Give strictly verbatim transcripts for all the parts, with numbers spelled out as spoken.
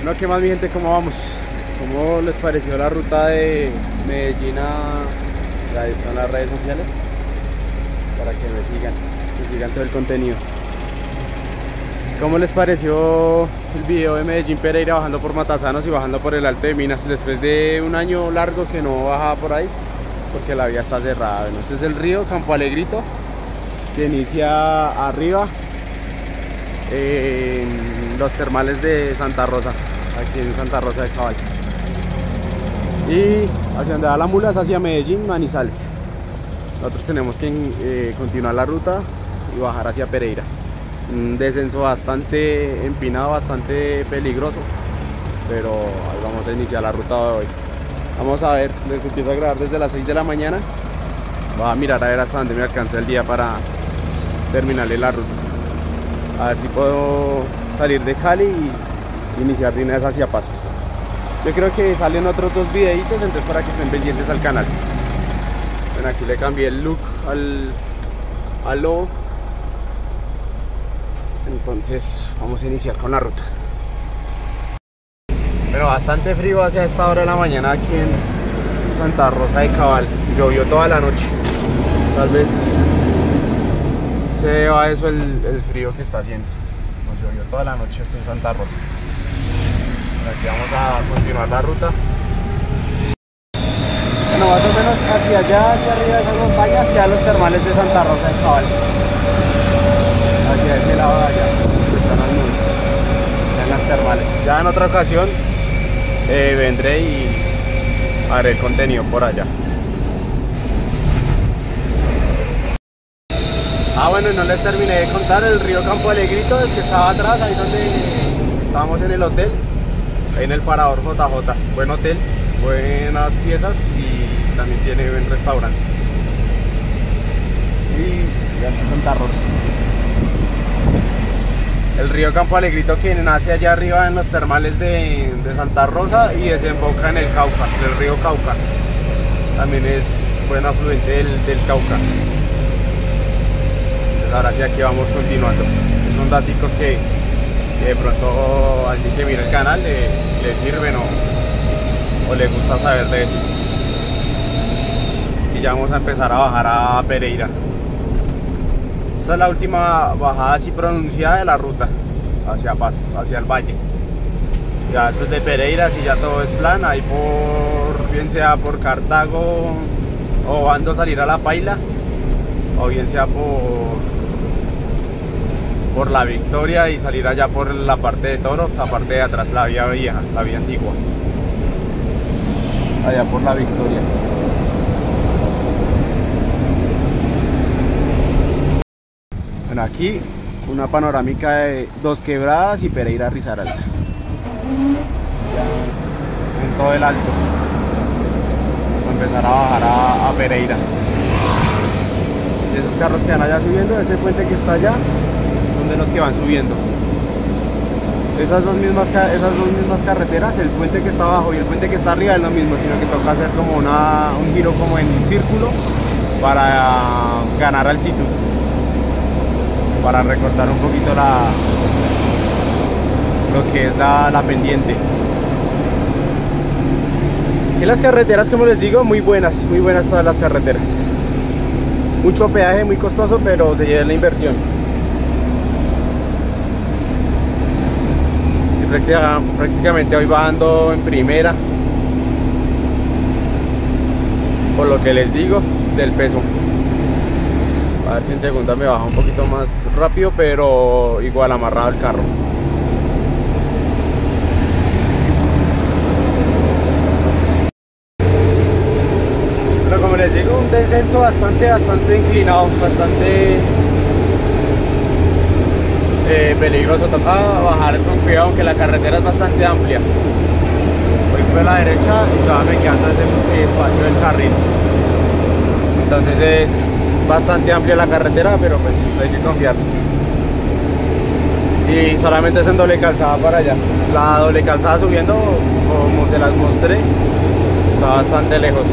No, ¿qué más, mi gente? ¿Cómo vamos? ¿Cómo les pareció la ruta de Medellín a... Ahí están las redes sociales para que me sigan, que sigan todo el contenido. ¿Cómo les pareció el video de Medellín Pereira bajando por Matasanos y bajando por el Alto de Minas después de un año largo que no bajaba por ahí porque la vía está cerrada? Bueno, este es el río Campo Alegrito, que inicia arriba en los termales de Santa Rosa, aquí en Santa Rosa de Cabal, y hacia donde va la mula es hacia Medellín, Manizales. Nosotros tenemos que eh, continuar la ruta y bajar hacia Pereira. Un descenso bastante empinado, bastante peligroso, pero ahí vamos a iniciar la ruta de hoy. Vamos a ver, les empiezo a grabar desde las seis de la mañana. Voy a mirar a ver hasta dónde me alcanza el día para terminarle la ruta. A ver si puedo salir de Cali y iniciar de una vez hacia Pasto. Yo creo que salen otros dos videitos, entonces para que estén pendientes al canal. Bueno, aquí le cambié el look al, al lobo. Entonces vamos a iniciar con la ruta. Pero bastante frío hacia esta hora de la mañana aquí en Santa Rosa de Cabal. Llovió toda la noche. Tal vez se deba a eso el, el frío que está haciendo. Nos llovió toda la noche aquí en Santa Rosa. Por aquí vamos a continuar la ruta. Bueno, más o menos hacia allá, hacia arriba de esas montañas, quedan los termales de Santa Rosa de Cabal. Hacia ese lado de allá, donde están las nubes, en las termales. Ya en otra ocasión eh, vendré y haré el contenido por allá. Ah, bueno, y no les terminé de contar el río Campo Alegrito, el que estaba atrás, ahí donde estábamos en el hotel, ahí en el Parador J J. Buen hotel, buenas piezas y también tiene buen restaurante. Y ya está Santa Rosa. El río Campo Alegrito, que nace allá arriba en los termales de, de Santa Rosa y desemboca en el Cauca, el río Cauca. También es buen afluente del, del Cauca. Entonces ahora sí, aquí vamos continuando. Son daticos que, que de pronto a alguien que mira el canal le, le sirven o, o le gusta saber de eso. Y ya vamos a empezar a bajar a Pereira. Esta es la última bajada así pronunciada de la ruta hacia Pasto, hacia el valle. Ya después de Pereira, si ya todo es plan, ahí por, bien sea por Cartago o Bando salir a La Paila, o bien sea por, por La Victoria y salir allá por la parte de Toro, la parte de atrás, la vía vieja, la vía antigua, allá por La Victoria. Bueno, aquí una panorámica de Dos Quebradas y Pereira Risaralda, en todo el alto. Vamos a empezar a bajar a, a Pereira. Y esos carros que van allá subiendo, ese puente que está allá, son de los que van subiendo. Esas dos mismas, esas dos mismas carreteras, el puente que está abajo y el puente que está arriba es lo mismo, sino que toca hacer como una, un giro como en círculo para ganar altitud, para recortar un poquito la, lo que es la, la pendiente. Y las carreteras, como les digo, muy buenas, muy buenas todas las carreteras. Mucho peaje, muy costoso, pero se lleva la inversión. Y prácticamente, prácticamente hoy bajando en primera, por lo que les digo del peso. A ver si en segunda me baja un poquito más rápido, pero igual amarrado el carro. Pero como les digo, un descenso bastante, bastante inclinado, bastante eh, peligroso. Toca bajar con cuidado, aunque la carretera es bastante amplia. Voy por la derecha y todavía me quedando ese espacio del carril. Entonces es bastante amplia la carretera, pero pues hay que confiarse. Y solamente es en doble calzada para allá. La doble calzada subiendo, como se las mostré, está bastante lejos.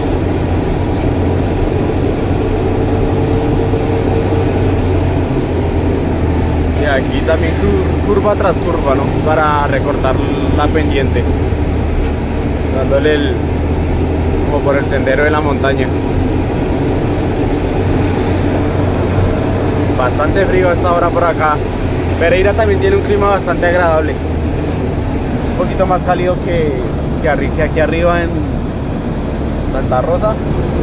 Y aquí Y también curva tras curva, ¿no? Para recortar la pendiente, dándole el, como por el sendero de la montaña. Bastante frío a esta hora por acá. Pereira también tiene un clima bastante agradable, un poquito más cálido que, que, que aquí arriba en Santa Rosa,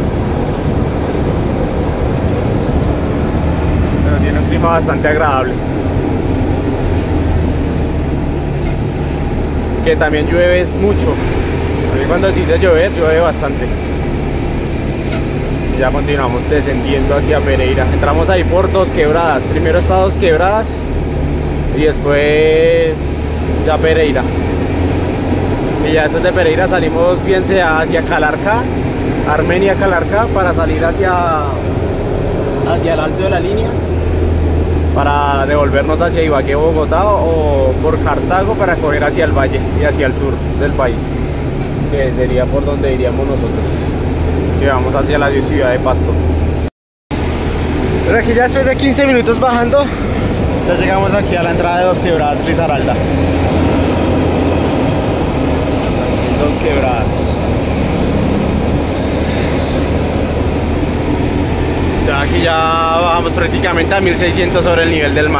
pero tiene un clima bastante agradable. Que también llueve es mucho. A mí cuando sí se llover, llueve bastante. Y ya continuamos descendiendo hacia Pereira. Entramos ahí por dos quebradas. Primero está Dos Quebradas y después ya Pereira. Y ya después de Pereira salimos bien sea hacia Calarcá, Armenia Calarcá, para salir hacia, hacia el alto de la línea, para devolvernos hacia Ibagué, Bogotá, o por Cartago para coger hacia el valle y hacia el sur del país, que sería por donde iríamos nosotros, que vamos hacia la ciudad de Pasto. Pero aquí ya después de quince minutos bajando, ya llegamos aquí a la entrada de Dos Quebradas, Risaralda. Dos Quebradas. Ya aquí ya bajamos prácticamente a mil seiscientos sobre el nivel del mar.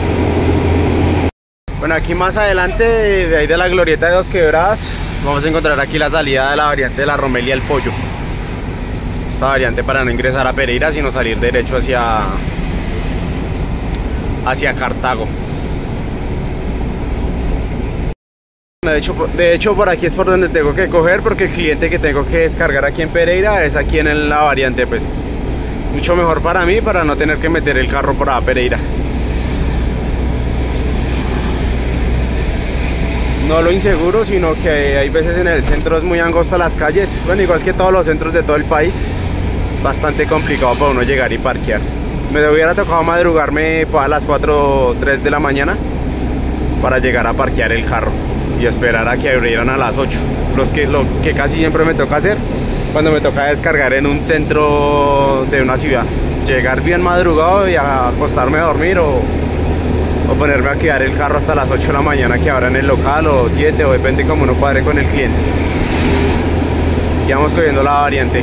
Bueno, aquí más adelante, de ahí de la glorieta de Dos Quebradas, vamos a encontrar aquí la salida de la variante de la Romelia El Pollo. Esta variante para no ingresar a Pereira, sino salir derecho hacia, hacia Cartago. De hecho, de hecho por aquí es por donde tengo que coger, porque el cliente que tengo que descargar aquí en Pereira es aquí en la variante, pues mucho mejor para mí, para no tener que meter el carro por a Pereira. No lo inseguro, sino que hay veces en el centro es muy angosta las calles, bueno, igual que todos los centros de todo el país, bastante complicado para uno llegar y parquear. Me hubiera tocado madrugarme a las cuatro o tres de la mañana para llegar a parquear el carro y esperar a que abrieran a las ocho, los que, lo que casi siempre me toca hacer cuando me toca descargar en un centro de una ciudad. Llegar bien madrugado y a acostarme a dormir, o, o ponerme a quedar el carro hasta las ocho de la mañana que abran el local, o siete, o depende como uno cuadre con el cliente. Ya vamos cogiendo la variante.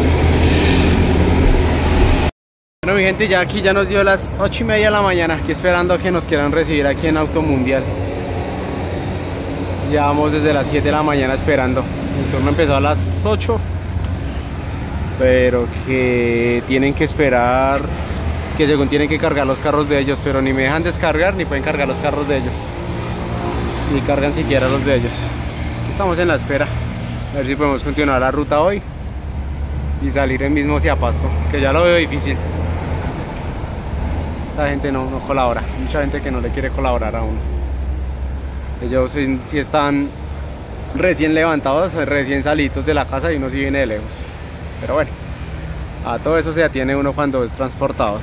Bueno, mi gente, ya aquí ya nos dio las ocho y media de la mañana, aquí esperando a que nos quieran recibir aquí en Automundial. Ya vamos desde las siete de la mañana esperando. El turno empezó a las ocho, pero que tienen que esperar, que según tienen que cargar los carros de ellos, pero ni me dejan descargar ni pueden cargar los carros de ellos, ni cargan siquiera los de ellos. Aquí estamos en la espera, a ver si podemos continuar la ruta hoy y salir el mismo hacia Pasto, que ya lo veo difícil. Esta gente no, no colabora, mucha gente que no le quiere colaborar a uno. Ellos sí, sí están recién levantados, recién salidos de la casa, y uno sí viene de lejos. Pero bueno, a todo eso se atiene uno cuando es transportador.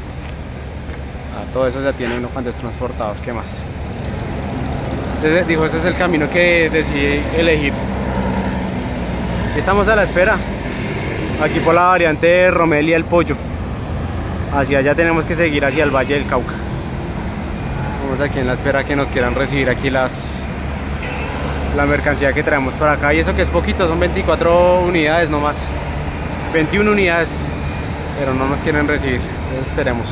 A todo eso se atiene uno cuando es transportador. ¿Qué más? Ese, dijo, ese es el camino que decidí elegir. Estamos a la espera, aquí por la variante de Romelia El Pollo. Hacia allá tenemos que seguir hacia el Valle del Cauca. Estamos aquí en la espera que nos quieran recibir aquí las la mercancía que traemos para acá, y eso que es poquito, son veinticuatro unidades nomás, veintiuna unidades, pero no nos quieren recibir, entonces esperemos.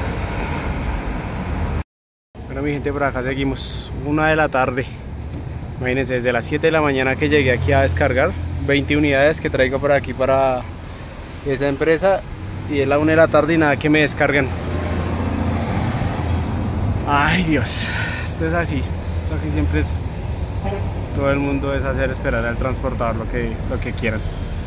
Bueno, mi gente, por acá seguimos, una de la tarde, imagínense, desde las siete de la mañana que llegué aquí a descargar, veinte unidades que traigo por aquí para esa empresa, y es la una de la tarde y nada que me descargan. Ay Dios, esto es así, esto aquí siempre es, todo el mundo es hacer esperar al transportador lo que, lo que quieran.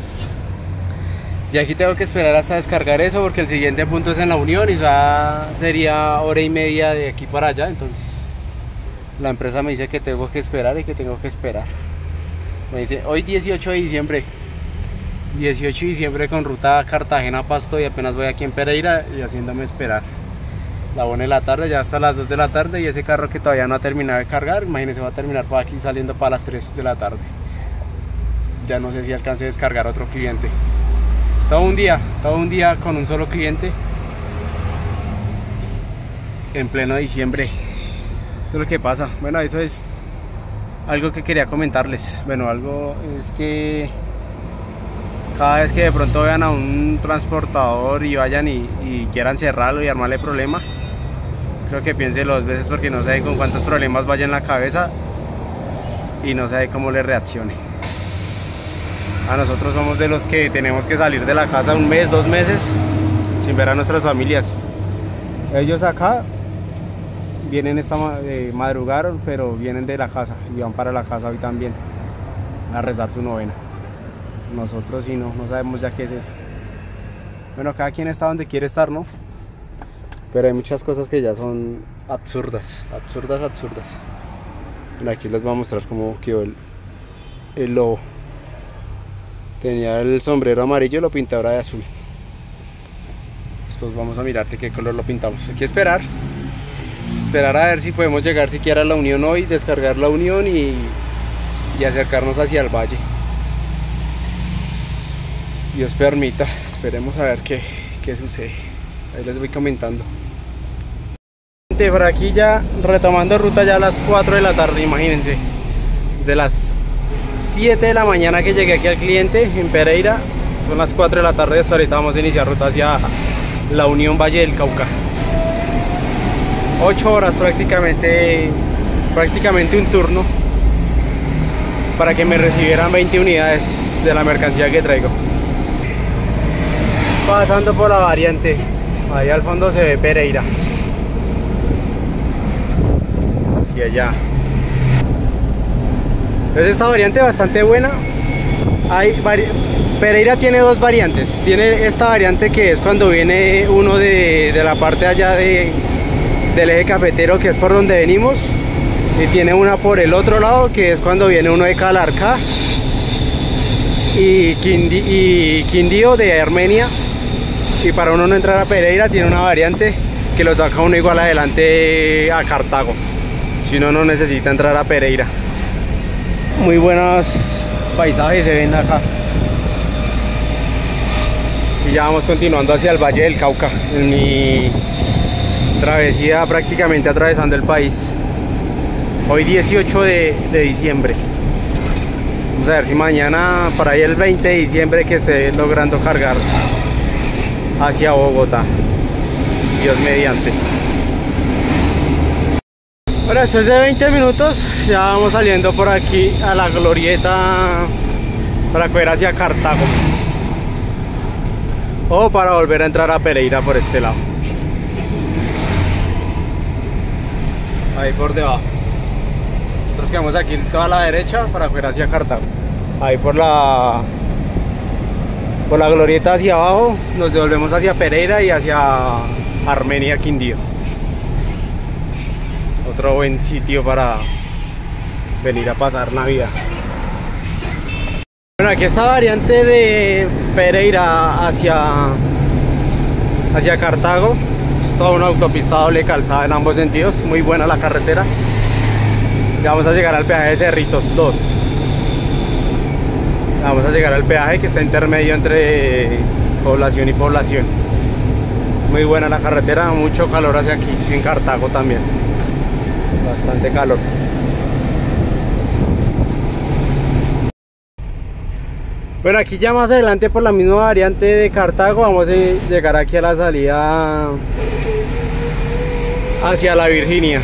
Y aquí tengo que esperar hasta descargar eso, porque el siguiente punto es en La Unión y ya sería hora y media de aquí para allá. Entonces la empresa me dice que tengo que esperar y que tengo que esperar. Me dice hoy dieciocho de diciembre, dieciocho de diciembre con ruta Cartagena-Pasto, y apenas voy aquí en Pereira y haciéndome esperar. La una de la tarde, ya hasta las dos de la tarde, y ese carro que todavía no ha terminado de cargar, imagínense, va a terminar por aquí saliendo para las tres de la tarde. Ya no sé si alcance a descargar otro cliente. Todo un día, todo un día con un solo cliente. en pleno diciembre. Eso es lo que pasa. Bueno, eso es algo que quería comentarles. Bueno, algo es que cada vez que de pronto vean a un transportador y vayan y, y quieran cerrarlo y armarle problema, creo que piensen dos veces, porque no sabe con cuántos problemas vaya en la cabeza y no sabe cómo le reaccione. A nosotros somos de los que tenemos que salir de la casa un mes, dos meses sin ver a nuestras familias. Ellos acá vienen esta eh, madrugaron, pero vienen de la casa y van para la casa hoy también a rezar su novena. Nosotros sí no, no sabemos ya qué es eso. Bueno, cada quien está donde quiere estar, ¿no? Pero hay muchas cosas que ya son absurdas, absurdas, absurdas. Bueno, aquí les voy a mostrar cómo quedó el, el lobo. Tenía el sombrero amarillo y lo pinté ahora de azul. Después vamos a mirar de qué color lo pintamos. Hay que esperar. Esperar a ver si podemos llegar siquiera a la unión hoy, descargar la unión y, y acercarnos hacia el valle. Dios permita, esperemos a ver qué, qué sucede. Ahí les voy comentando. Por aquí ya retomando ruta ya a las cuatro de la tarde, imagínense. Desde las siete de la mañana que llegué aquí al cliente en Pereira, son las cuatro de la tarde, hasta ahorita vamos a iniciar ruta hacia la Unión Valle del Cauca. ocho horas prácticamente, prácticamente un turno para que me recibieran veinte unidades de la mercancía que traigo. Pasando por la variante, ahí al fondo se ve Pereira, hacia allá. Entonces esta variante es bastante buena. Hay vari... Pereira tiene dos variantes. Tiene esta variante que es cuando viene uno de, de la parte allá de, del eje cafetero, que es por donde venimos, y tiene una por el otro lado que es cuando viene uno de Calarcá y, Quindi... y Quindío de Armenia. Y para uno no entrar a Pereira tiene una variante que lo saca uno igual adelante a Cartago, si uno no necesita entrar a Pereira. Muy buenos paisajes se ven acá. Y ya vamos continuando hacia el Valle del Cauca en mi travesía, prácticamente atravesando el país. Hoy dieciocho de, de diciembre. Vamos a ver si mañana, para ahí el veinte de diciembre, que esté logrando cargar hacia Bogotá, Dios mediante. Bueno, después de veinte minutos ya vamos saliendo por aquí a la glorieta para coger hacia Cartago, o para volver a entrar a Pereira por este lado, ahí por debajo. Nosotros quedamos aquí toda la derecha para coger hacia Cartago. Ahí por la por la glorieta hacia abajo nos devolvemos hacia Pereira y hacia Armenia, Quindío. Otro buen sitio para venir a pasar Navidad. Bueno, aquí esta variante de Pereira hacia, hacia Cartago. Es toda una autopista doble calzada en ambos sentidos. Muy buena la carretera. Ya vamos a llegar al peaje de Cerritos dos. Vamos a llegar al peaje que está intermedio entre población y población. Muy buena la carretera, mucho calor hacia aquí, en Cartago también. Bastante calor. Bueno, aquí ya más adelante por la misma variante de Cartago vamos a llegar aquí a la salida hacia la Virginia,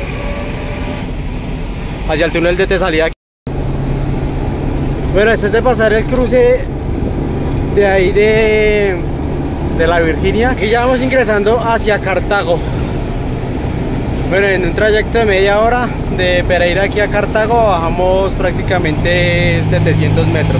hacia el túnel de Tesalía. Bueno, después de pasar el cruce de ahí de, de la Virginia, aquí ya vamos ingresando hacia Cartago. Bueno, en un trayecto de media hora de Pereira aquí a Cartago bajamos prácticamente setecientos metros.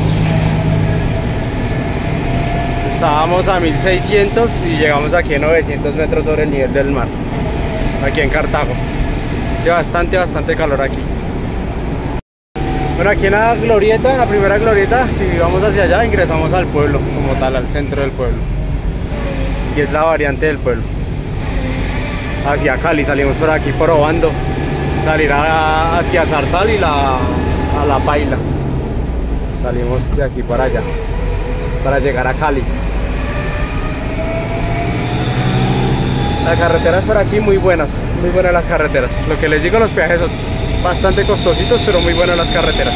Estábamos a mil seiscientos y llegamos aquí a novecientos metros sobre el nivel del mar, aquí en Cartago. Hace bastante, bastante calor aquí. Bueno, aquí en la glorieta, en la primera glorieta, si vamos hacia allá, ingresamos al pueblo, como tal, al centro del pueblo. Y es la variante del pueblo. Hacia Cali, salimos por aquí por Obando, salir a, hacia Zarzal y la, a La Paila. Salimos de aquí para allá, para llegar a Cali. Las carreteras por aquí muy buenas, muy buenas las carreteras. Lo que les digo, los peajes son bastante costositos, pero muy buenas las carreteras.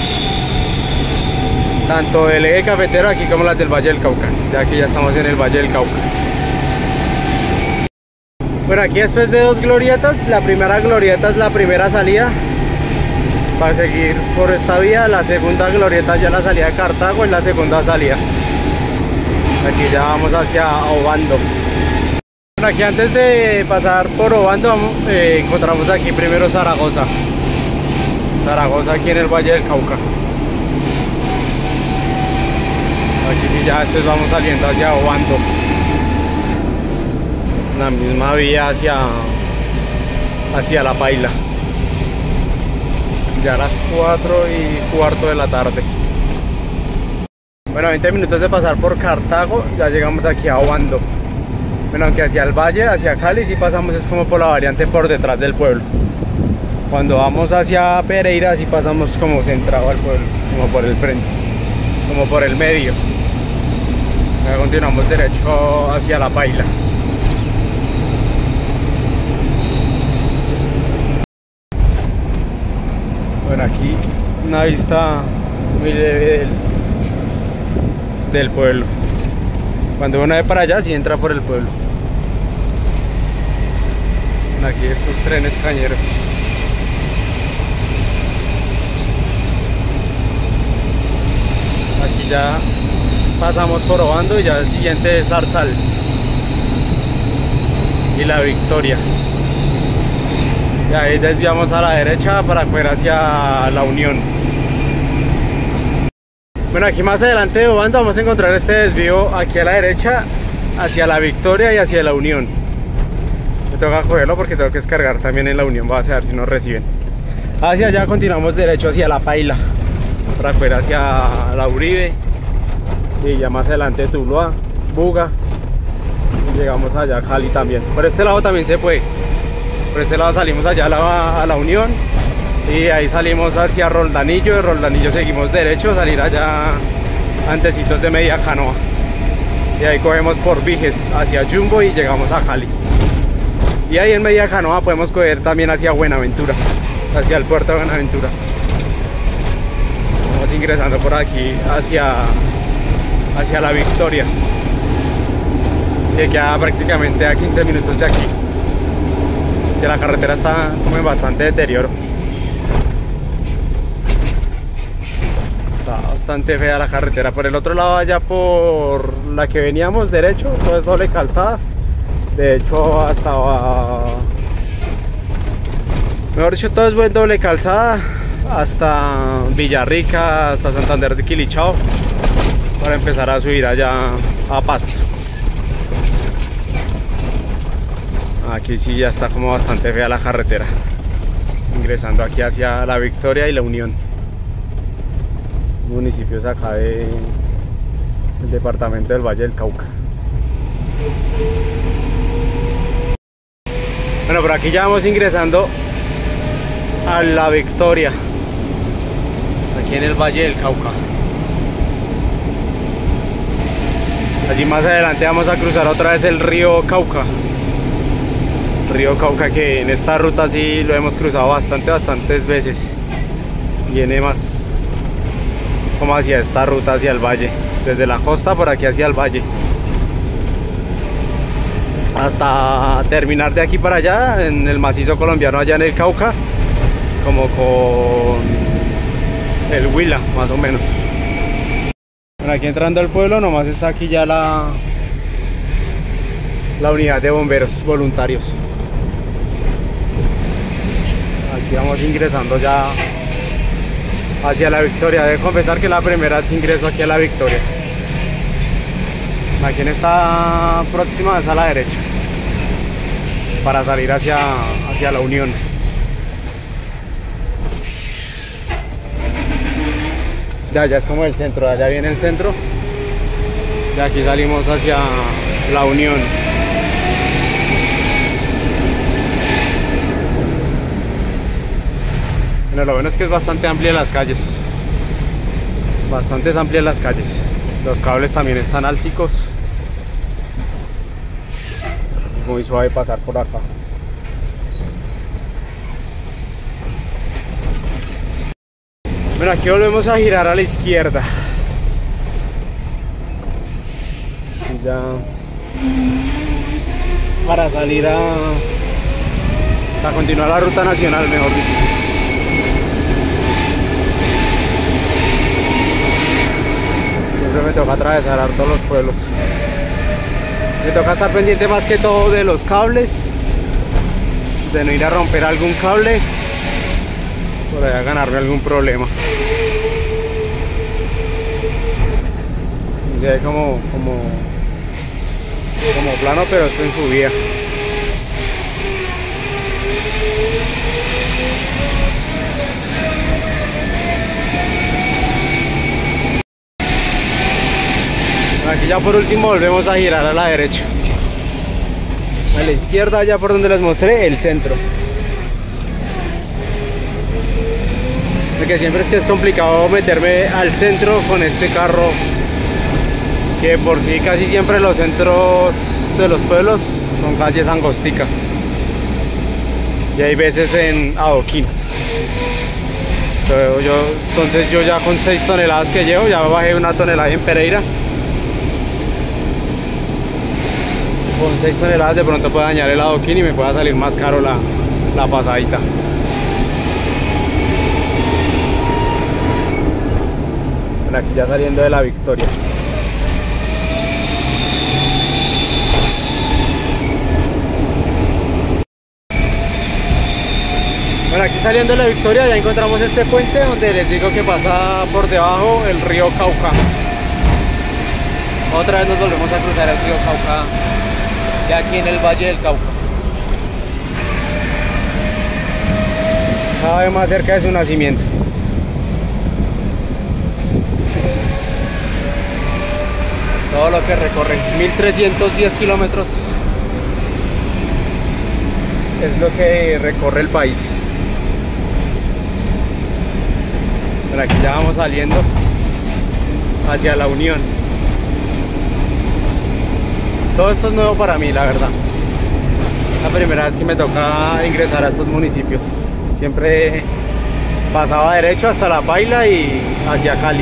Tanto el eje cafetero aquí como las del Valle del Cauca. Ya que ya estamos en el Valle del Cauca. Bueno, aquí después de dos glorietas, la primera glorieta es la primera salida para seguir por esta vía. La segunda glorieta ya la salida de Cartago, es la segunda salida. Aquí ya vamos hacia Obando. Bueno, aquí antes de pasar por Obando eh, encontramos aquí primero Zaragoza. Zaragoza aquí en el Valle del Cauca. Aquí sí ya después vamos saliendo hacia Obando. La misma vía hacia, hacia La Paila. Ya a las cuatro y cuarto de la tarde. Bueno, veinte minutos de pasar por Cartago, ya llegamos aquí a Obando. Bueno, aunque hacia el valle, hacia Cali, si pasamos es como por la variante por detrás del pueblo. Cuando vamos hacia Pereira, si pasamos como centrado al pueblo, como por el frente, como por el medio. Ahora continuamos derecho hacia La Paila. Bueno, aquí una vista muy leve del, del pueblo. Cuando uno ve para allá, sí entra por el pueblo. Bueno, aquí estos trenes cañeros. Aquí ya pasamos por Obando y ya el siguiente es Zarzal y La Victoria. Y ahí desviamos a la derecha para coger hacia La Unión. Bueno, aquí más adelante de Obando vamos a encontrar este desvío aquí a la derecha hacia La Victoria y hacia La Unión. Me toca cogerlo porque tengo que descargar también en La Unión, va a ver si nos reciben. Hacia allá continuamos derecho hacia La Paila para coger hacia La Uribe y ya más adelante Tuluá, Buga y llegamos allá a Cali también. Por este lado también se puede. Por este lado salimos allá a la, a la Unión y ahí salimos hacia Roldanillo. De Roldanillo seguimos derecho, salir allá antecitos de Media Canoa. Y ahí cogemos por Viges hacia Jumbo y llegamos a Cali. Y ahí en Media Canoa podemos coger también hacia Buenaventura, hacia el puerto de Buenaventura. Vamos ingresando por aquí hacia, hacia La Victoria, que queda prácticamente a quince minutos de aquí. Que la carretera está como en bastante deterioro. Está bastante fea la carretera. Por el otro lado, allá por la que veníamos derecho, todo es doble calzada. De hecho, hasta mejor dicho, todo es buen doble calzada hasta Villarrica, hasta Santander de Quilichao, para empezar a subir allá a Pasto. Aquí sí ya está como bastante fea la carretera, ingresando aquí hacia La Victoria y La Unión, municipios acá de, del departamento del Valle del Cauca. Bueno, por aquí ya vamos ingresando a La Victoria, aquí en el Valle del Cauca. Allí más adelante vamos a cruzar otra vez el río Cauca. Río Cauca, que en esta ruta sí lo hemos cruzado bastante, bastantes veces. Viene más como hacia esta ruta, hacia el valle, desde la costa por aquí hacia el valle, hasta terminar de aquí para allá, en el macizo colombiano, allá en el Cauca, como con el Huila, más o menos. Bueno, aquí entrando al pueblo, nomás está aquí ya la, la unidad de bomberos voluntarios. Aquí vamos ingresando ya hacia La Victoria. Debo confesar que es la primera vez que ingreso aquí a La Victoria. Aquí en esta próxima es a la derecha, para salir hacia, hacia La Unión. Ya, ya es como el centro, allá viene el centro. De aquí salimos hacia La Unión. Bueno, lo bueno es que es bastante amplia las calles. Bastante amplias las calles. Los cables también están alticos. muy suave pasar por acá. Bueno, aquí volvemos a girar a la izquierda. Ya para salir a, a continuar la ruta nacional, mejor dicho. Siempre me toca atravesar a todos los pueblos. Me toca estar pendiente más que todo de los cables, de no ir a romper algún cable, por allá ganarme algún problema. Ya es como, como, como plano, pero esto en subida. Aquí ya por último volvemos a girar a la derecha. A la izquierda, ya por donde les mostré, el centro. Porque siempre es que es complicado meterme al centro con este carro, que por sí casi siempre los centros de los pueblos son calles angosticas. Y hay veces en adoquín. Yo, yo, entonces yo ya con seis toneladas que llevo, ya bajé una tonelada en Pereira. Con seis toneladas de pronto puede dañar el adoquín y me pueda salir más caro la, la pasadita. Bueno, aquí ya saliendo de la Victoria. Bueno, aquí saliendo de la Victoria ya encontramos este puente donde les digo que pasa por debajo el río Cauca. Otra vez nos volvemos a cruzar el río Cauca, ya aquí en el Valle del Cauca. Cada vez más cerca de su nacimiento. Todo lo que recorre, mil trescientos diez kilómetros, es lo que recorre el país. Por aquí ya vamos saliendo hacia la Unión. Todo esto es nuevo para mí, la verdad. La primera vez que me toca ingresar a estos municipios. Siempre pasaba derecho hasta La Paila y hacia Cali.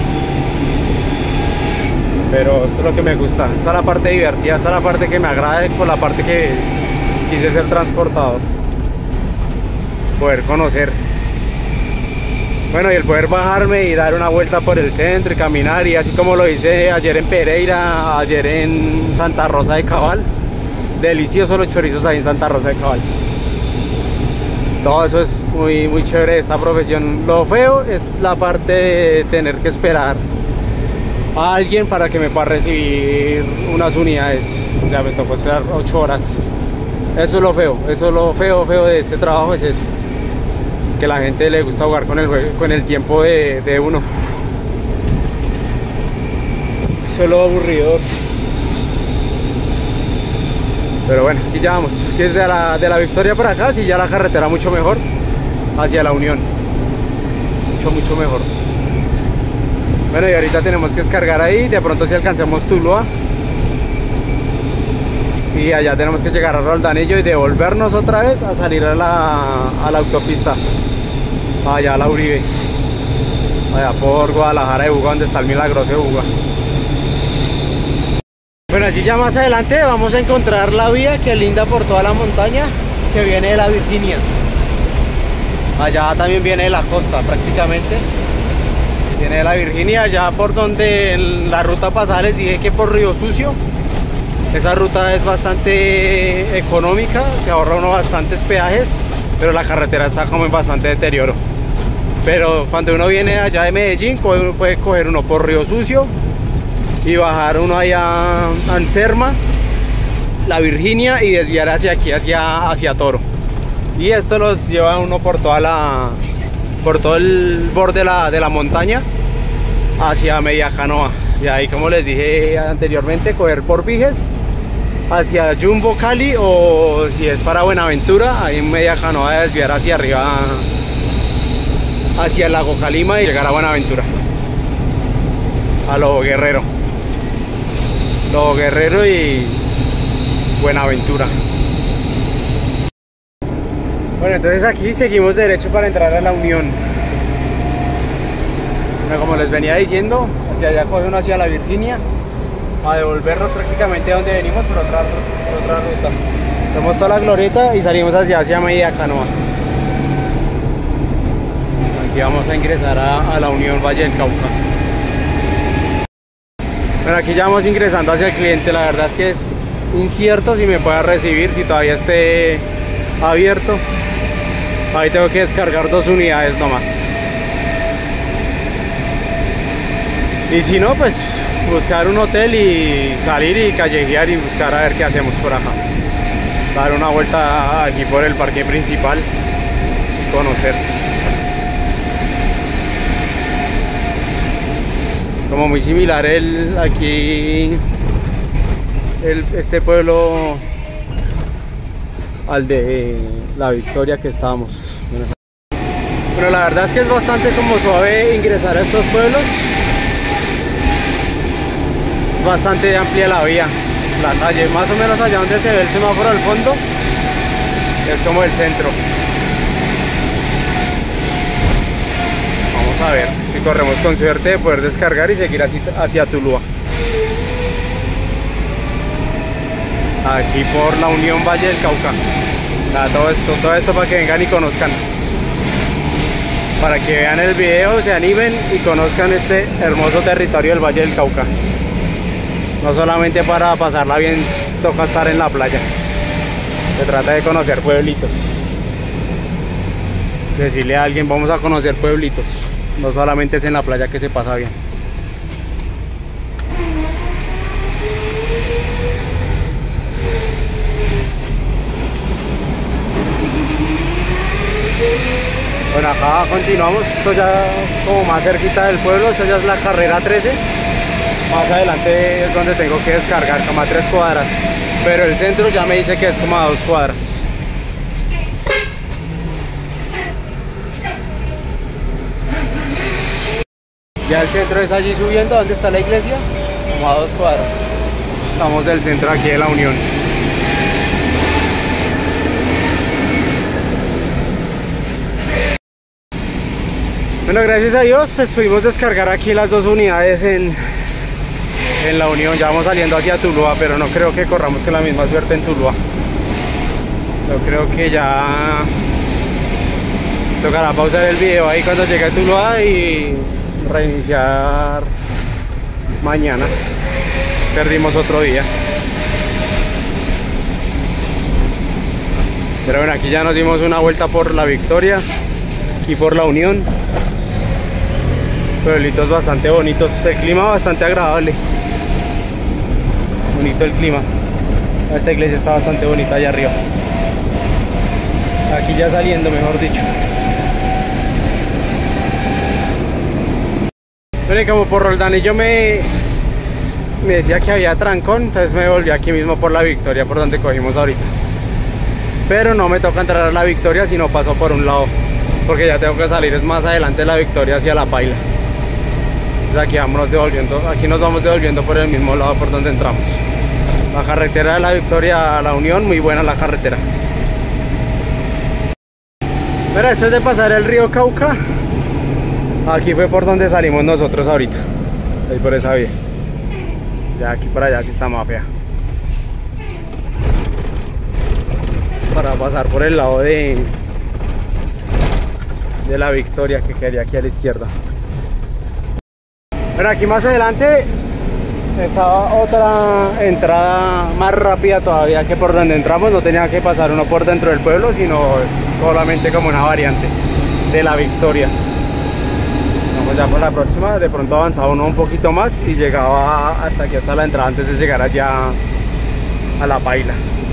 Pero esto es lo que me gusta. Esta es la parte divertida, esta es la parte que me agrada, por la parte que quise ser transportador. Poder conocer. Bueno, y el poder bajarme y dar una vuelta por el centro y caminar, y así como lo hice ayer en Pereira, ayer en Santa Rosa de Cabal. Deliciosos los chorizos ahí en Santa Rosa de Cabal. Todo eso es muy, muy chévere de esta profesión. Lo feo es la parte de tener que esperar a alguien para que me pueda recibir unas unidades. O sea, me tocó esperar ocho horas. Eso es lo feo, eso es lo feo, feo de este trabajo, es eso. Que la gente le gusta jugar con el juego, con el tiempo de, de uno. Eso es lo aburrido. Pero bueno, aquí ya vamos. Aquí es de la, de la Victoria para acá, sí, ya la carretera mucho mejor hacia la Unión. Mucho, mucho mejor. Bueno, y ahorita tenemos que descargar ahí. De pronto si alcancemos Tuluá. Y allá tenemos que llegar a Roldanillo y devolvernos otra vez a salir a la, a la autopista, allá a la Uribe, allá por Guadalajara de Buga, donde está el milagroso de Buga. Bueno, así ya más adelante vamos a encontrar la vía que linda por toda la montaña que viene de la Virginia. Allá también viene de la costa prácticamente. Viene de la Virginia, allá por donde en la ruta pasada les dije que por Río Sucio. Esa ruta es bastante económica, se ahorra uno bastantes peajes, pero la carretera está como en bastante deterioro. Pero cuando uno viene allá de Medellín, puede, puede coger uno por Río Sucio y bajar uno allá a Anserma, la Virginia, y desviar hacia aquí, hacia, hacia Toro. Y esto los lleva uno por toda la, por todo el borde de la, de la montaña hacia Mediacanoa. Y ahí, como les dije anteriormente, coger por Viges hacia Jumbo, Cali, o si es para Buenaventura, ahí en Mediacanoa desviar hacia arriba hacia el lago Calima y llegar a Buenaventura, a Lobo Guerrero Lobo Guerrero y Buenaventura. Bueno, entonces aquí seguimos derecho para entrar a la Unión. Bueno, como les venía diciendo, hacia allá coge uno hacia la Virginia, a devolvernos prácticamente a donde venimos por otra, por otra ruta. Tomamos toda la glorieta y salimos hacia, hacia Media Canoa. Aquí vamos a ingresar a, a la Unión Valle del Cauca. Bueno, aquí ya vamos ingresando hacia el cliente. La verdad es que es incierto si me pueda recibir, si todavía esté abierto. Ahí tengo que descargar dos unidades nomás. Y si no, pues buscar un hotel y salir y callejear y buscar a ver qué hacemos por acá. Dar una vuelta aquí por el parque principal y conocer. Como muy similar el aquí el, este pueblo al de La Victoria que estábamos. Bueno, la verdad es que es bastante como suave ingresar a estos pueblos. Es bastante amplia la vía, la calle, más o menos allá donde se ve el semáforo al fondo es como el centro. Vamos a ver si corremos con suerte de poder descargar y seguir así hacia Tuluá. Aquí por la Unión Valle del Cauca. Nada, todo esto, todo esto para que vengan y conozcan. Para que vean el video, se animen y conozcan este hermoso territorio del Valle del Cauca. No solamente para pasarla bien toca estar en la playa. Se trata de conocer pueblitos. Decirle a alguien, vamos a conocer pueblitos. No solamente es en la playa que se pasa bien. Bueno, acá continuamos. Esto ya es como más cerquita del pueblo. Esta ya es la carrera trece. Más adelante es donde tengo que descargar, como a tres cuadras. Pero el centro ya me dice que es como a dos cuadras. Ya el centro es allí subiendo, ¿dónde está la iglesia? Como a dos cuadras. Estamos del centro aquí de la Unión. Bueno, gracias a Dios pues pudimos descargar aquí las dos unidades en, en la Unión. Ya vamos saliendo hacia Tuluá, pero no creo que corramos con la misma suerte en Tuluá. Yo creo que ya tocará pausar el video ahí cuando llegue a Tuluá y reiniciar mañana. Perdimos otro día. Pero bueno, aquí ya nos dimos una vuelta por La Victoria, aquí por la Unión. Pueblitos bastante bonitos, el clima bastante agradable. Bonito el clima. Esta iglesia está bastante bonita allá arriba. Aquí ya saliendo, mejor dicho. Bueno, y como por Roldanillo me, me decía que había trancón, entonces me volví aquí mismo por La Victoria, por donde cogimos ahorita. Pero no me toca entrar a La Victoria, sino paso por un lado, porque ya tengo que salir, es más adelante de La Victoria hacia La Paila. Entonces aquí, vámonos devolviendo, aquí nos vamos devolviendo por el mismo lado por donde entramos. La carretera de La Victoria a La Unión, muy buena la carretera. Pero después de pasar el río Cauca, aquí fue por donde salimos nosotros ahorita. Ahí por esa vía. Ya aquí para allá sí está más fea. Para pasar por el lado de de La Victoria, que quedaría aquí a la izquierda. Bueno, aquí más adelante estaba otra entrada más rápida todavía que por donde entramos. No tenía que pasar uno por dentro del pueblo, sino es solamente como una variante de La Victoria. Vamos ya por la próxima. De pronto avanzaba uno un poquito más y llegaba hasta aquí, hasta la entrada, antes de llegar allá a La Paila.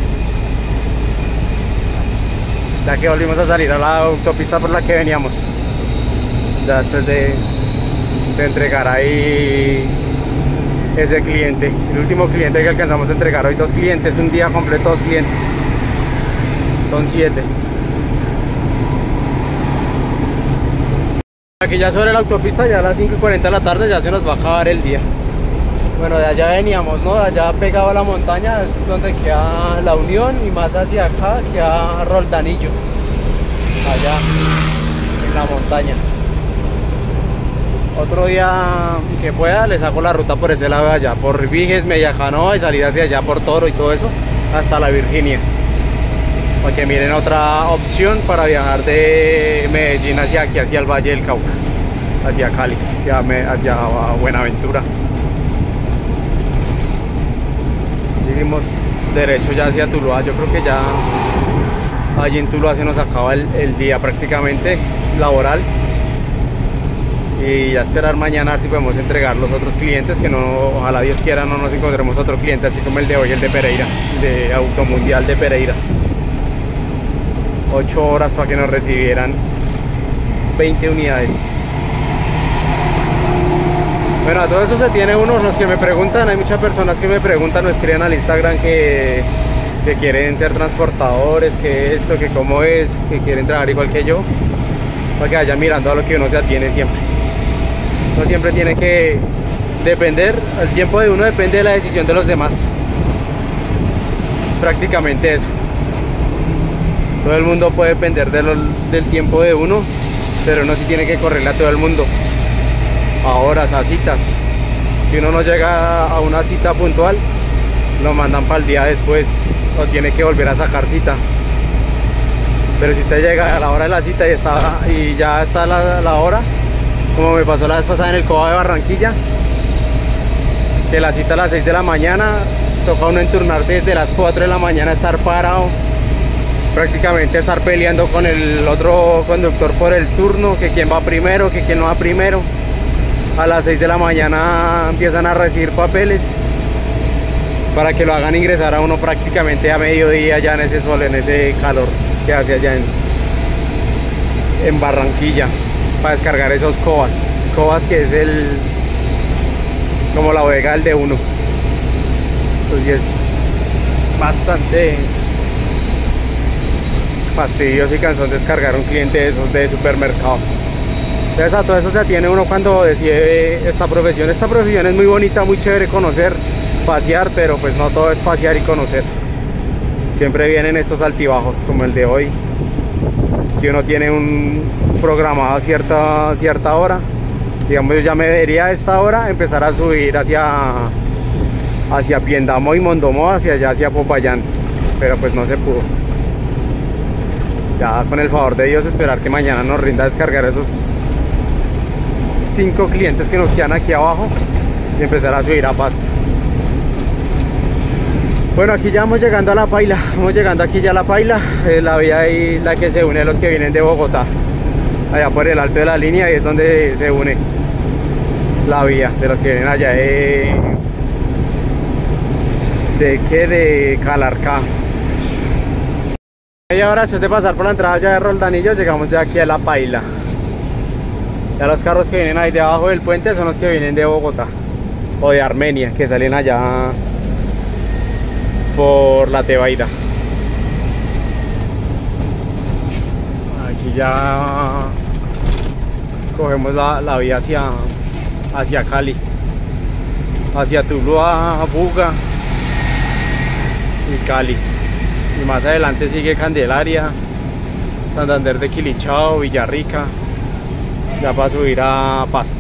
Ya que volvimos a salir a la autopista por la que veníamos, ya después de, de entregar ahí ese cliente, el último cliente que alcanzamos a entregar. Hoy dos clientes, un día completo, dos clientes, son siete. Aquí ya sobre la autopista, ya a las cinco y cuarenta de la tarde, ya se nos va a acabar el día. Bueno, de allá veníamos, ¿no? De allá pegado a la montaña es donde queda La Unión, y más hacia acá queda Roldanillo. allá en la montaña. Otro día que pueda le saco la ruta por ese lado de allá, por Viges, Mediacanoa y salir hacia allá por Toro y todo eso, hasta la Virginia. Para que miren otra opción para viajar de Medellín hacia aquí, hacia el Valle del Cauca, hacia Cali, hacia, hacia Buenaventura. Seguimos derecho ya hacia Tuluá. Yo creo que ya allí en Tuluá se nos acaba el, el día prácticamente laboral. Y ya esperar mañana a ver si podemos entregar los otros clientes, que no, ojalá Dios quiera no nos encontremos otro cliente así como el de hoy, el de Pereira, de Automundial de Pereira. ocho horas para que nos recibieran veinte unidades. Bueno, a todo eso se tiene uno, los que me preguntan, hay muchas personas que me preguntan o escriben al Instagram que, que quieren ser transportadores, que esto, que cómo es, que quieren trabajar igual que yo, para que vayan mirando a lo que uno se atiene siempre. Uno siempre tiene que depender, el tiempo de uno depende de la decisión de los demás. Es prácticamente eso. Todo el mundo puede depender de lo, del tiempo de uno, pero uno sí tiene que correrle a todo el mundo, a horas, a citas. Si uno no llega a una cita puntual, lo mandan para el día después o tiene que volver a sacar cita. Pero si usted llega a la hora de la cita y, está, y ya está la, la hora, como me pasó la vez pasada en el Coba de Barranquilla, que la cita a las seis de la mañana, toca uno enturnarse desde las cuatro de la mañana, estar parado, prácticamente estar peleando con el otro conductor por el turno, que quién va primero, que quién no va primero. A las seis de la mañana empiezan a recibir papeles para que lo hagan ingresar a uno prácticamente a mediodía, ya en ese sol, en ese calor que hace allá en, en Barranquilla, para descargar esos cobas, cobas que es el como la bodega del de uno. Eso sí es bastante fastidioso y cansón descargar un cliente de esos de supermercado. Entonces a todo eso se atiene uno cuando decide esta profesión. Esta profesión es muy bonita, muy chévere conocer, pasear, pero pues no todo es pasear y conocer. Siempre vienen estos altibajos como el de hoy, que uno tiene un programado a cierta, cierta hora. Digamos, yo ya me debería a esta hora empezar a subir hacia hacia Piendamo y Mondomo, hacia allá, hacia Popayán, pero pues no se pudo. Ya con el favor de Dios esperar que mañana nos rinda descargar esos cinco clientes que nos quedan aquí abajo y empezar a subir a Pasto. Bueno, aquí ya vamos llegando a La Paila, vamos llegando aquí ya a La Paila, es la vía ahí la que se une a los que vienen de Bogotá, allá por el alto de la línea, y es donde se une la vía de los que vienen allá de de que de Calarcá. Media hora después de pasar por la entrada ya de Roldanillo, llegamos ya aquí a La Paila. Ya los carros que vienen ahí debajo del puente son los que vienen de Bogotá o de Armenia, que salen allá por la Tebaida. Aquí ya cogemos la, la vía hacia, hacia Cali, hacia Tuluá, Buga y Cali. Y más adelante sigue Candelaria, Santander de Quilichao, Villarrica, ya para subir a Pasto.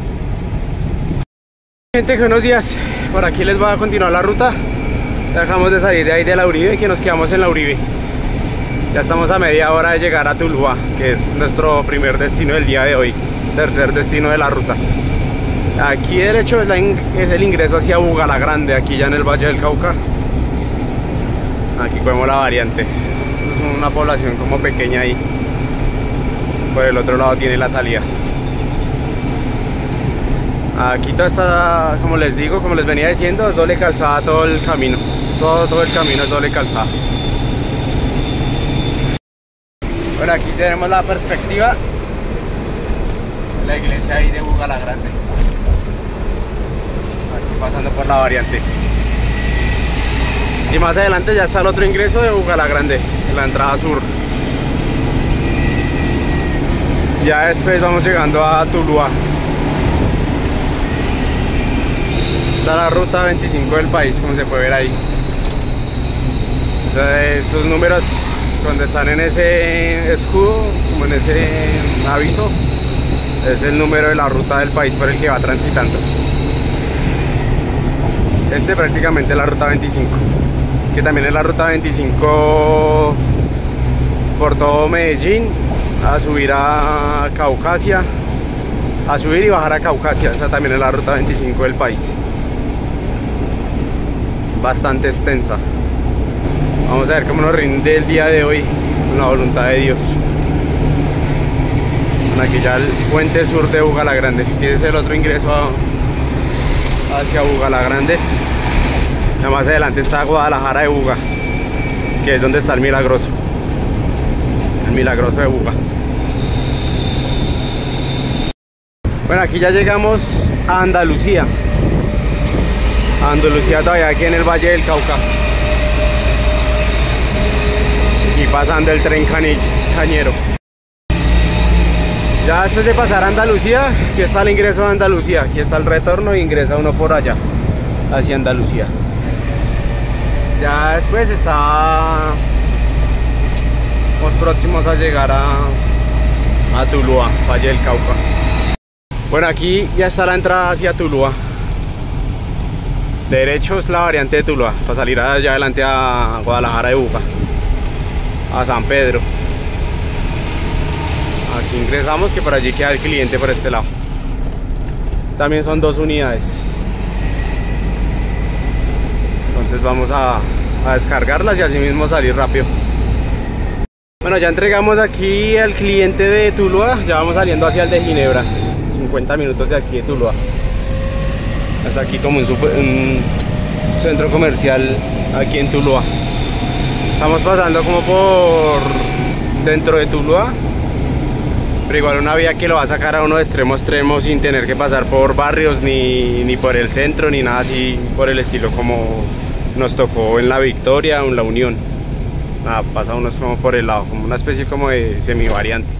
Gente, buenos días. Por aquí les voy a continuar la ruta. Dejamos de salir de ahí de la Uribe, que nos quedamos en la Uribe. Ya estamos a media hora de llegar a Tuluá, que es nuestro primer destino del día de hoy, tercer destino de la ruta. Aquí derecho es, la es el ingreso hacia Buga la Grande, aquí ya en el Valle del Cauca. Aquí vemos la variante, es una población como pequeña ahí. Por el otro lado tiene la salida. Aquí todo está, como les digo, como les venía diciendo, es doble calzada todo el camino. Todo, todo el camino es doble calzada. Bueno, aquí tenemos la perspectiva de la iglesia ahí de Buga la Grande. Aquí pasando por la variante. Y más adelante ya está el otro ingreso de Buga la Grande, en la entrada sur. Ya después vamos llegando a Tuluá. Está la ruta veinticinco del país, como se puede ver ahí. Entonces, estos números donde están en ese escudo, como en ese aviso, es el número de la ruta del país por el que va transitando. Este prácticamente es la ruta veinticinco, que también es la ruta veinticinco por todo Medellín, a subir a Caucasia, a subir y bajar a Caucasia. Esa también es la ruta veinticinco del país, bastante extensa. Vamos a ver cómo nos rinde el día de hoy con la voluntad de Dios. Aquí ya el puente sur de Bugalagrande, que es el otro ingreso a, hacia Bugalagrande. Ya más adelante está Guadalajara de Buga, que es donde está el Milagroso, el Milagroso de Buga. Bueno, aquí ya llegamos a Andalucía. A Andalucía todavía aquí en el Valle del Cauca. Y pasando el tren cañero. Ya después de pasar a Andalucía, aquí está el ingreso a Andalucía. Aquí está el retorno y ingresa uno por allá, hacia Andalucía. Ya después estamos próximos a llegar a, a Tuluá, Valle del Cauca. Bueno, aquí ya está la entrada hacia Tuluá. Derecho es la variante de Tuluá, para salir allá adelante a Guadalajara de Buga, a San Pedro. Aquí ingresamos, que por allí queda el cliente por este lado. También son dos unidades. Entonces vamos a, a descargarlas y así mismo salir rápido. Bueno, ya entregamos aquí al cliente de Tuluá. Ya vamos saliendo hacia el de Ginebra. cincuenta minutos de aquí de Tuluá. Hasta aquí como un, super, un centro comercial aquí en Tuluá. Estamos pasando como por dentro de Tuluá, pero igual una vía que lo va a sacar a uno de extremo a extremo sin tener que pasar por barrios ni, ni por el centro ni nada así por el estilo como nos tocó en La Victoria o en La Unión. Nada, pasa uno como por el lado, como una especie como de semivariante.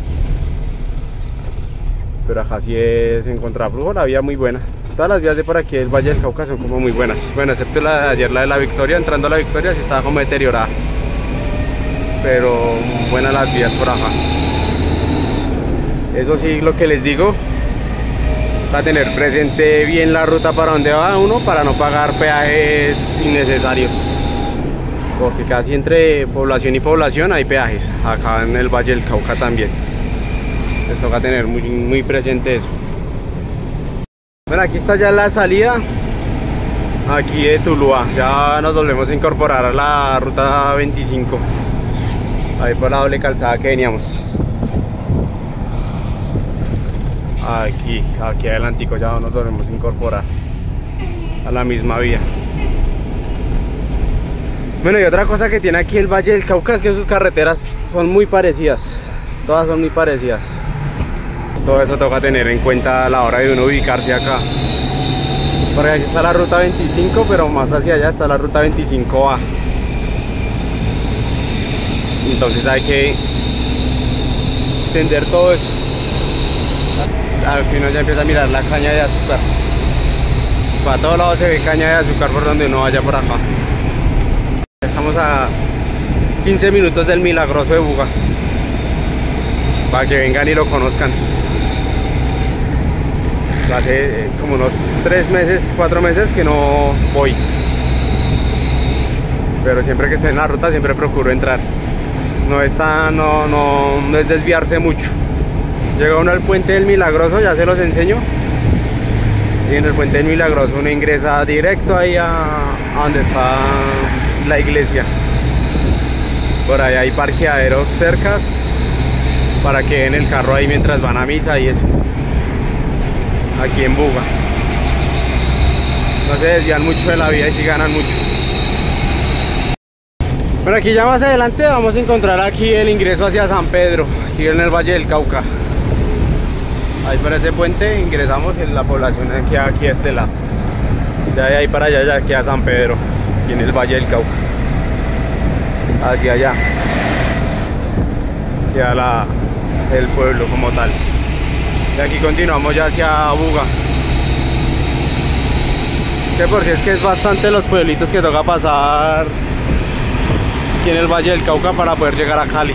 Pero acá sí es en contraflujo, la vía muy buena. Todas las vías de por aquí del Valle del Cauca son como muy buenas. Bueno, excepto la de ayer, la de La Victoria. Entrando a La Victoria sí estaba como deteriorada, pero buenas las vías por acá. Eso sí, lo que les digo, va a tener presente bien la ruta para donde va uno, para no pagar peajes innecesarios, porque casi entre población y población hay peajes. Acá en el Valle del Cauca también les toca tener muy, muy presente eso. Bueno, aquí está ya la salida aquí de Tuluá. Ya nos volvemos a incorporar a la ruta veinticinco, ahí por la doble calzada que veníamos. Aquí, aquí adelantico ya nos volvemos a incorporar a la misma vía. Bueno, y otra cosa que tiene aquí el Valle del Cauca es que sus carreteras son muy parecidas. Todas son muy parecidas. Todo eso toca tener en cuenta a la hora de uno ubicarse acá. Porque aquí está la ruta veinticinco, pero más hacia allá está la ruta veinticinco A. Entonces hay que entender todo eso. Aquí uno ya empieza a mirar la caña de azúcar. Para todos lados se ve caña de azúcar por donde uno vaya por acá. Estamos a quince minutos del Milagroso de Buga, para que vengan y lo conozcan. Hace como unos tres meses, cuatro meses que no voy, pero siempre que estoy en la ruta siempre procuro entrar. No está, no, no, no es desviarse mucho. Llega uno al puente del Milagroso, ya se los enseño. Y en el puente del Milagroso uno ingresa directo ahí a, a donde está la iglesia. Por ahí hay parqueaderos cercas para que den el carro ahí mientras van a misa y eso. Aquí en Buga no se desvían mucho de la vía y sí ganan mucho. Bueno, aquí ya más adelante vamos a encontrar aquí el ingreso hacia San Pedro, aquí en el Valle del Cauca. Ahí por ese puente ingresamos en la población aquí, aquí a este lado. De ahí para allá ya queda San Pedro, aquí en el Valle del Cauca. Hacia allá queda la, el pueblo como tal. De aquí continuamos ya hacia Buga. Que por si es que es bastante los pueblitos que toca pasar, aquí en el Valle del Cauca para poder llegar a Cali.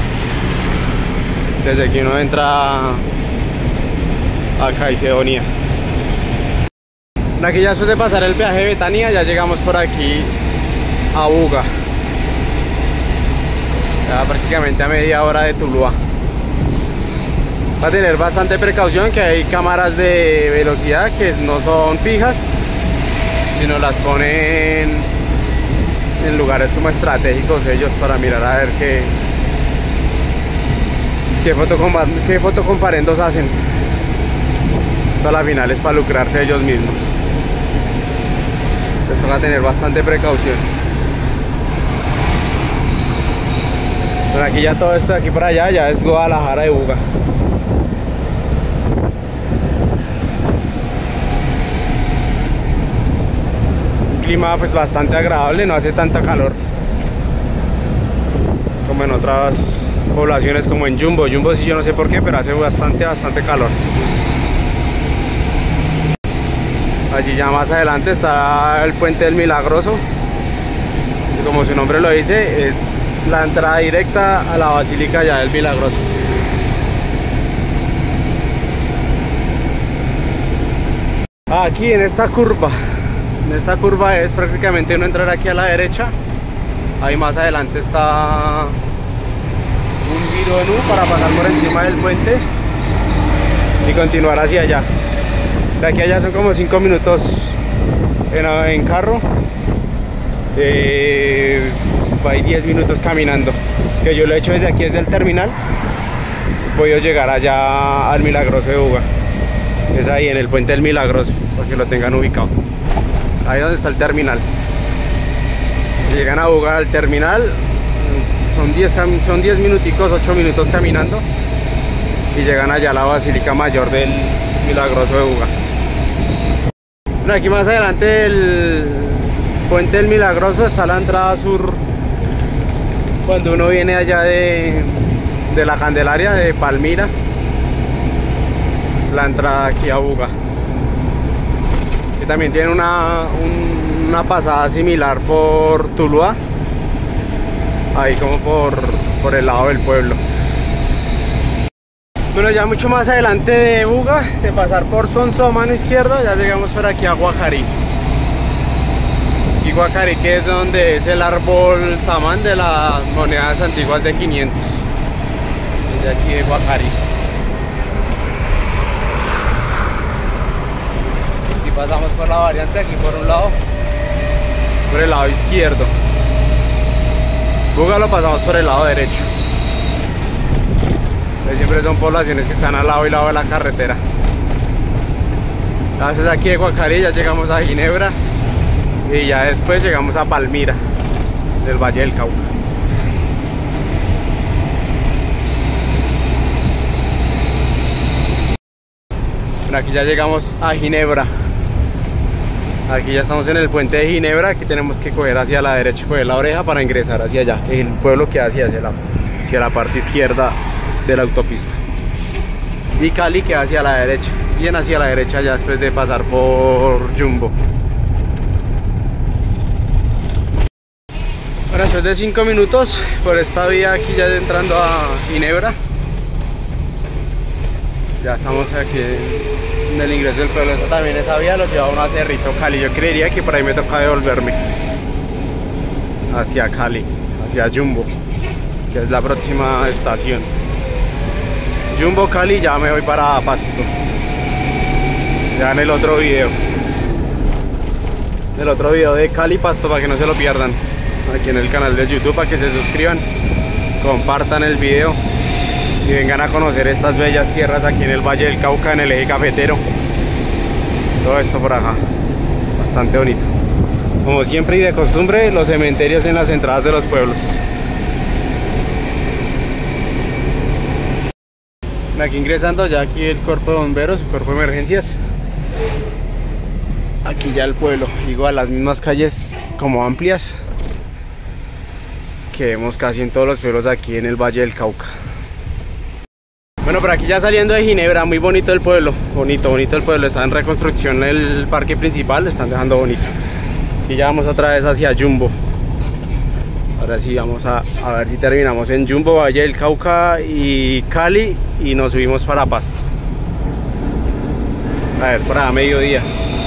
Desde que uno entra a Caicedonia. Aquí ya después de pasar el peaje de Betania ya llegamos por aquí a Buga. Ya prácticamente a media hora de Tuluá. Va a tener bastante precaución que hay cámaras de velocidad que no son fijas, sino las ponen en lugares como estratégicos ellos para mirar a ver qué qué, fotocompa qué fotocomparendos hacen. Eso a la final es para lucrarse ellos mismos. Entonces va a tener bastante precaución. Pero aquí ya todo esto de aquí para allá ya es Guadalajara de Buga. Un clima pues bastante agradable, no hace tanta calor como en otras poblaciones como en Jumbo. Jumbo sí, yo no sé por qué, pero hace bastante, bastante calor. Allí ya más adelante está el Puente del Milagroso, y como su nombre lo dice, es la entrada directa a la Basílica ya del Milagroso. Aquí en esta curva, en esta curva es prácticamente uno entrar aquí a la derecha. Ahí más adelante está un giro en U para pasar por encima del puente y continuar hacia allá. De aquí a allá son como cinco minutos en, en carro. Eh, hay diez minutos caminando, que yo lo he hecho desde aquí, desde el terminal. He podido llegar allá al Milagroso de Buga. Es ahí en el Puente del Milagroso, para que lo tengan ubicado. Ahí donde está el terminal. Llegan a Buga al terminal, son diez, son diez minuticos, ocho minutos caminando, y llegan allá a la Basílica Mayor del Milagroso de Buga. Bueno, aquí más adelante del Puente del Milagroso está la entrada sur, cuando uno viene allá de, de la Candelaria, de Palmira. Es la entrada aquí a Buga, que también tiene una, un, una pasada similar por Tuluá, ahí como por, por el lado del pueblo. Bueno, ya mucho más adelante de Buga, de pasar por Sonsó, mano izquierda, ya llegamos por aquí a Guacarí. Y Guacarí, que es donde es el árbol samán de las monedas antiguas de quinientos. Desde aquí de Guacarí. Y pasamos por la variante aquí por un lado, por el lado izquierdo. Buga lo pasamos por el lado derecho. Siempre son poblaciones que están al lado y lado de la carretera. Entonces aquí de Guacarí ya llegamos a Ginebra y ya después llegamos a Palmira del Valle del Cauca. Bueno, aquí ya llegamos a Ginebra. Aquí ya estamos en el puente de Ginebra. Aquí tenemos que coger hacia la derecha, coger la oreja para ingresar hacia allá. El pueblo queda hacia, hacia, la, hacia la parte izquierda de la autopista, y Cali queda hacia la derecha, bien hacia la derecha ya después de pasar por Jumbo. Bueno, después de cinco minutos por esta vía aquí ya entrando a Ginebra, ya estamos aquí en el ingreso del pueblo. Esta también, esa vía lo lleva uno a Cerrito Cali. Yo creería que por ahí me toca devolverme hacia Cali, hacia Jumbo, que es la próxima estación. Jumbo Cali, ya me voy para Pasto. Ya en el otro video, el otro video de Cali Pasto, para que no se lo pierdan, aquí en el canal de YouTube, para que se suscriban, compartan el video y vengan a conocer estas bellas tierras aquí en el Valle del Cauca, en el eje cafetero. Todo esto por acá, bastante bonito. Como siempre y de costumbre, los cementerios en las entradas de los pueblos. Aquí ingresando ya aquí el cuerpo de bomberos, el cuerpo de emergencias. Aquí ya el pueblo, igual las mismas calles como amplias que vemos casi en todos los pueblos aquí en el Valle del Cauca. Bueno, por aquí ya saliendo de Ginebra, muy bonito el pueblo, bonito, bonito el pueblo. Está en reconstrucción el parque principal, lo están dejando bonito. Y ya vamos otra vez hacia Jumbo, Ahora sí vamos a, a ver si terminamos en Jumbo, Valle del Cauca y Cali y nos subimos para Pasto. A ver, para mediodía.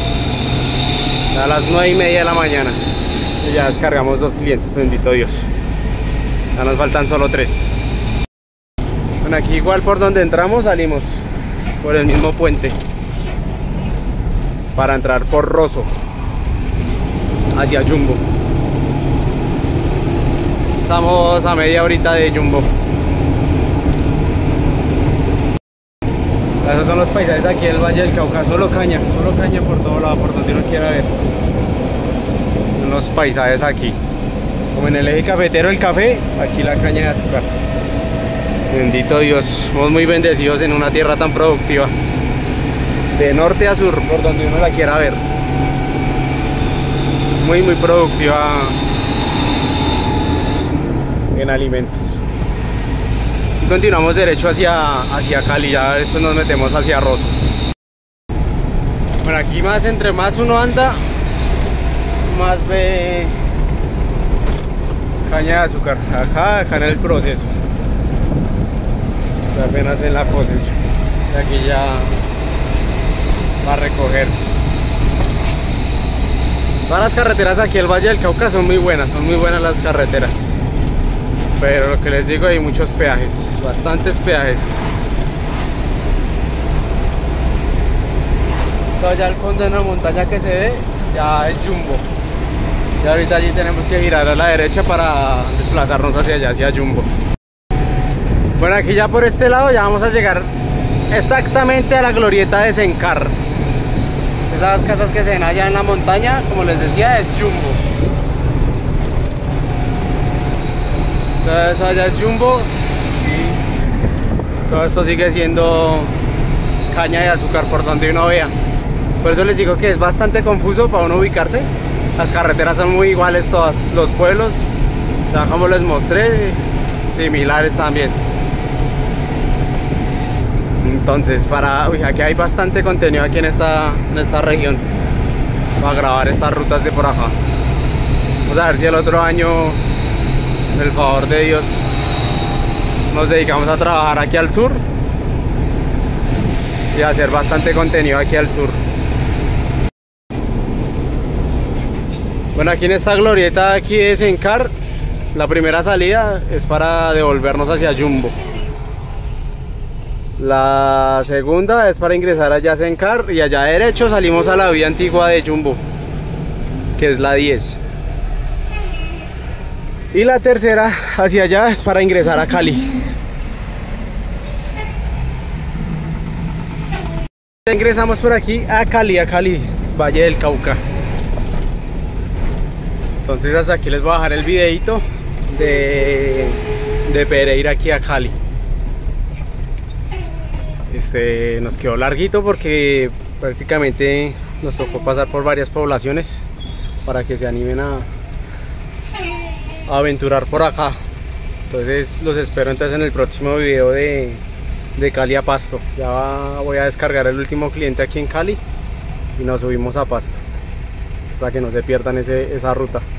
A las nueve y media de la mañana. Y ya descargamos dos clientes, bendito Dios. Ya nos faltan solo tres. Bueno, aquí igual por donde entramos salimos por el mismo puente para entrar por Rosso hacia Jumbo. Estamos a media horita de Jumbo. Esos son los paisajes aquí del Valle del Cauca, solo caña, solo caña por todo lado, por donde uno quiera ver. Los paisajes aquí, como en el eje cafetero el café, aquí la caña de azúcar. Bendito Dios, somos muy bendecidos en una tierra tan productiva, de norte a sur, por donde uno la quiera ver. Muy muy productiva en alimentos. Y continuamos derecho hacia, hacia Cali, ya después nos metemos hacia Rosso. Bueno, aquí más, entre más uno anda, más ve caña de azúcar. Acá, acá en el proceso, apenas en la cosecha, y aquí ya va a recoger. Todas las carreteras aquí del Valle del Cauca son muy buenas, son muy buenas las carreteras. Pero lo que les digo, hay muchos peajes, bastantes peajes. Eso allá al fondo de una montaña que se ve, ya es Jumbo. Y ahorita allí tenemos que girar a la derecha para desplazarnos hacia allá, hacia Jumbo. Bueno, aquí ya por este lado ya vamos a llegar exactamente a la glorieta de Sencar. Esas casas que se ven allá en la montaña, como les decía, es Jumbo. Todo eso allá es Jumbo y todo esto sigue siendo caña de azúcar por donde uno vea. Por eso les digo que es bastante confuso para uno ubicarse. Las carreteras son muy iguales todas, los pueblos, ya como les mostré, similares también. Entonces, para uy, aquí hay bastante contenido aquí en esta, en esta región para grabar estas rutas de por acá. Vamos a ver si el otro año, con el favor de Dios, nos dedicamos a trabajar aquí al sur y a hacer bastante contenido aquí al sur. Bueno, aquí en esta glorieta aquí de Sencar, la primera salida es para devolvernos hacia Jumbo. La segunda es para ingresar allá a Sencar y allá derecho salimos a la vía antigua de Jumbo, que es la diez. Y la tercera hacia allá es para ingresar a Cali. Ingresamos por aquí a Cali, a Cali, Valle del Cauca. Entonces hasta aquí les voy a dejar el videito de, de Pereira aquí a Cali. Este nos quedó larguito porque prácticamente nos tocó pasar por varias poblaciones para que se animen a, a aventurar por acá. Entonces los espero entonces en el próximo video de, de Cali a Pasto. Ya va, voy a descargar el último cliente aquí en Cali y nos subimos a Pasto, para que no se pierdan ese, esa ruta.